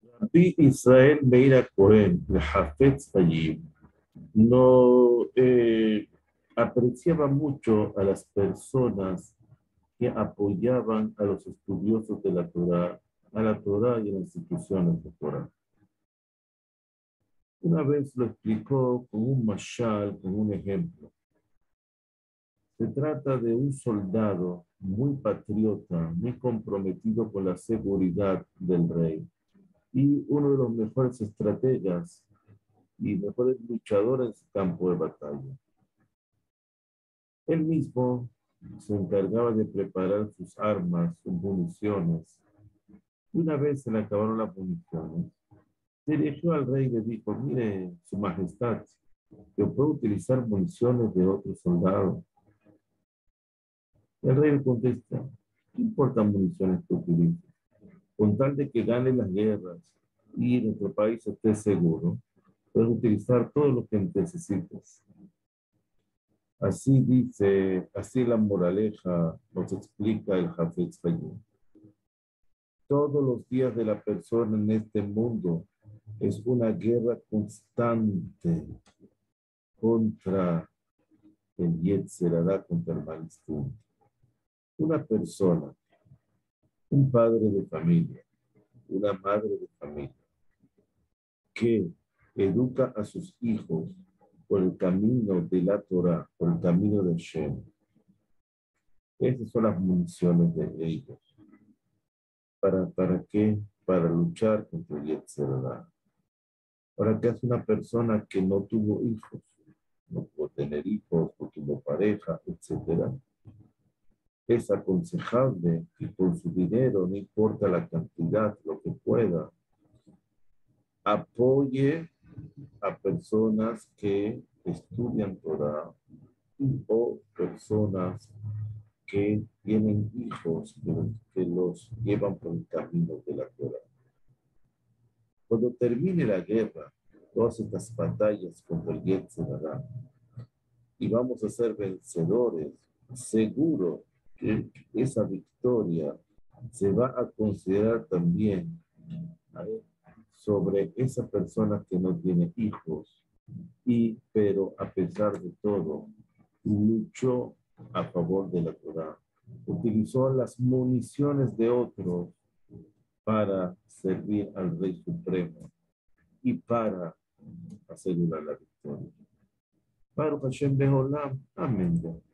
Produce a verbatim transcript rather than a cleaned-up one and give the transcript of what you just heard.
Rabbi Israel Meir Cohen, el Hafetz Hayyim, no eh, apreciaba mucho a las personas que apoyaban a los estudiosos de la Torah, a la Torah y a las instituciones de Torah. Una vez lo explicó con un mashal, con un ejemplo. Se trata de un soldado muy patriota, muy comprometido con la seguridad del rey y uno de los mejores estrategas y mejores luchadores en su campo de batalla. Él mismo se encargaba de preparar sus armas, sus municiones. Una vez se le acabaron las municiones, se dirigió al rey y le dijo: mire, su majestad, yo puedo utilizar municiones de otro soldado. El rey le contesta: ¿qué importan municiones que utilices? Con tal de que gane las guerras y nuestro país esté seguro, puedes utilizar todo lo que necesites. Así dice, así la moraleja nos explica el Hafetz Hayyim. Todos los días de la persona en este mundo es una guerra constante contra el Yetzer Hara, contra el mal instinto. Una persona, un padre de familia, una madre de familia, que educa a sus hijos por el camino de la Torah, por el camino del Shem. Esas son las municiones de ellos. ¿Para, para qué? Para luchar contra el Yetzer Hara. Ahora, ¿qué hace una persona que no tuvo hijos? No pudo tener hijos, no tuvo pareja, etcétera. Es aconsejable que con su dinero, no importa la cantidad, lo que pueda, apoye a personas que estudian Torah o personas que tienen hijos que, que los llevan por el camino de la Torah. Cuando termine la guerra, todas estas batallas contra el Yetzer Hara, y vamos a ser vencedores, seguro que esa victoria se va a considerar también ¿vale? sobre esa persona que no tiene hijos, y pero a pesar de todo, luchó a favor de la Torah, utilizó las municiones de otros para servir al Rey Supremo y para asegurar la victoria. Baruch Hashem Beholam. Amén.